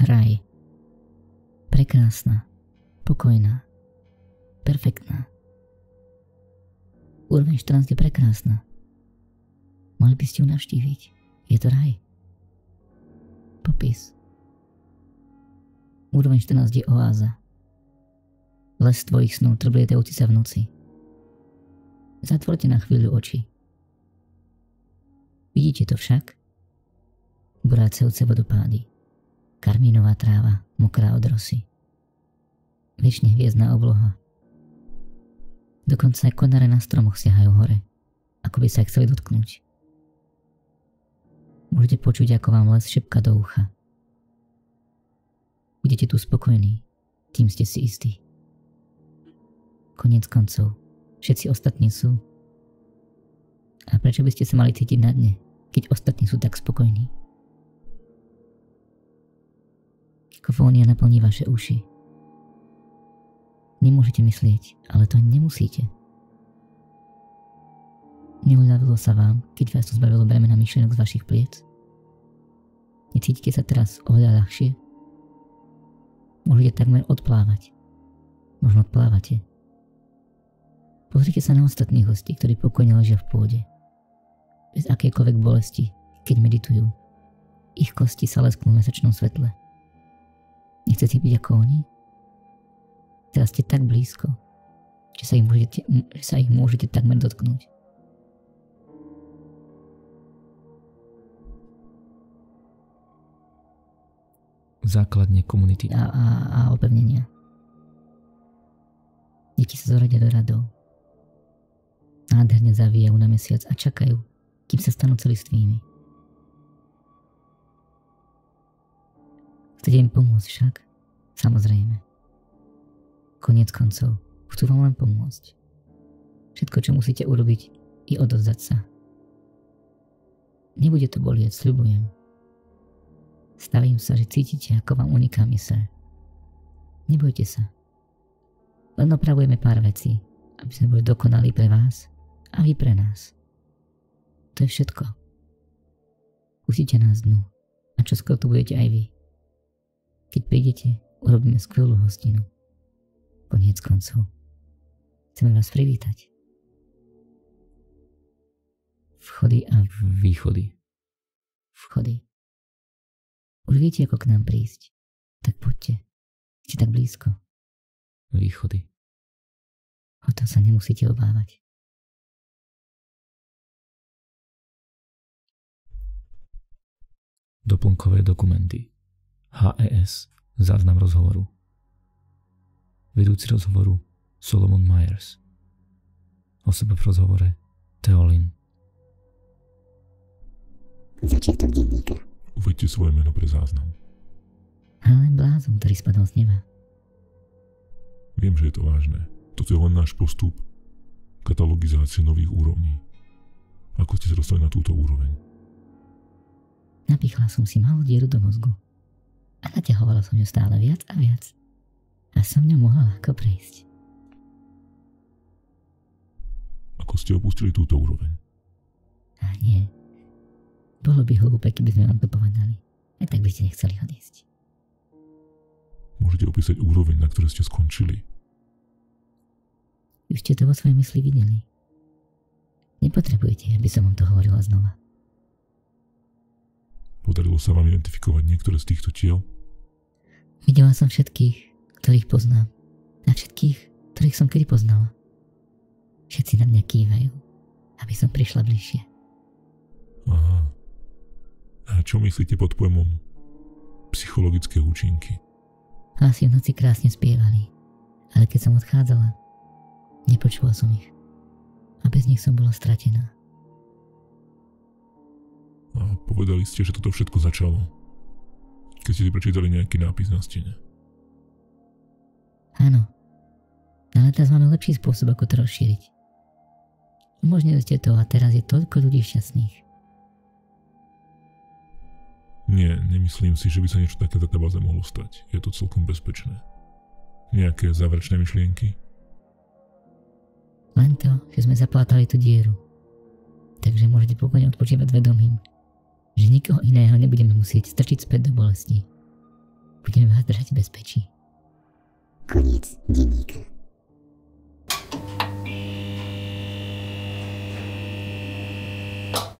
raj. Prekrásna, pokojná, perfektná. Úroveň 14 je prekrásna. Mali by ste ju navštíviť. Je to raj. Popis. Úroveň 14 je oáza. Les tvojich snov trblietajúci sa v noci. Zatvorte na chvíľu oči. Vidíte to však? Burácajúce vodopády. Karmínová tráva, mokrá od rosy. Večne hviezdna obloha. Dokonca aj konáre na stromoch siahajú hore, ako by sa ich chceli dotknúť. Môžete počuť, ako vám les šepka do ucha. Budete tu spokojní, tým ste si istí. Koniec koncov, všetci ostatní sú. A prečo by ste sa mali cítiť na dne, keď ostatní sú tak spokojní? Kakofónia naplní vaše uši. Nemôžete myslieť, ale to ani nemusíte. Neuľavilo sa vám, keď vás to zbavilo bremena myšlienok z vašich pliec? Necítite sa teraz oveľa ľahšie? Môžete takmer odplávať. Možno odplávate. Pozrite sa na ostatných hostí, ktorí pokojne ležia v pôde. Bez akékoľvek bolesti, keď meditujú. Ich kosti sa lesknú v mesačnom svetle. Nechcete byť ako oni? Teraz ste tak blízko, že sa ich môžete takmer dotknúť. Základne komunity A opevnenia. Deti sa zoradia do radov. Nádherne zavíjajú na mesiac a čakajú, kým sa stanú celistvými. Chcete im pomôcť však? Samozrejme. Koniec koncov, chcú vám len pomôcť. Všetko, čo musíte urobiť, je odovzdať sa. Nebude to bolieť, sľubujem. Stavím sa, že cítite, ako vám uniká myseľ. Nebojte sa. Len opravujeme pár vecí, aby sme boli dokonalí pre vás a vy pre nás. To je všetko. Pustite nás dnu a čoskoro tu budete aj vy. Keď prídete, urobíme skvelú hostinu. Koniec koncov. Chceme vás privítať. Vchody a východy. Vchody. Už viete, ako k nám prísť. Tak poďte. Ste tak blízko. Východy. O to sa nemusíte obávať. Doplnkové dokumenty. HES. Záznam rozhovoru. Vedúci rozhovoru Solomon Myers. Osoba v rozhovore Teolin. Začiatok denníka. Uveďte svoje meno pre záznam. Ale blázon, ktorý spadol z neba. Viem, že je to vážne. Toto je len náš postup katalogizácie nových úrovní. Ako ste sa dostali na túto úroveň? Napichla som si malú dieru do mozgu. A naťahovala som ju stále viac a viac. A som ňou mohla ľahko prejsť. Ako ste opustili túto úroveň? A nie. Bolo by hlúpe, keby sme vám to povedali. Aj tak by ste nechceli odísť. Môžete opísať úroveň, na ktorej ste skončili? Už ste to vo svojej mysli videli. Nepotrebujete, aby som vám to hovorila znova. Podarilo sa vám identifikovať niektoré z týchto tiel? Videla som všetkých, ktorých poznám. A všetkých, ktorých som kedy poznala. Všetci na mňa kývajú, aby som prišla bližšie. Aha. A čo myslíte pod pojmom psychologické účinky? Hlasy v noci krásne spievali, ale keď som odchádzala, nepočula som ich. A bez nich som bola stratená. A povedali ste, že toto všetko začalo, keď ste si prečítali nejaký nápis na stene. Áno, ale teraz máme lepší spôsob, ako to rozšíriť. Umožnili ste to a teraz je toľko ľudí šťastných. Nie, nemyslím si, že by sa niečo také v databáze mohlo stať. Je to celkom bezpečné. Nejaké záverečné myšlienky? Len to, že sme zaplátali tú dieru. Takže môžete pokojne odpočívať vedomím, že nikoho iného nebudeme musieť strčiť späť do bolesti. Budeme vás držať v bezpečí. Koniec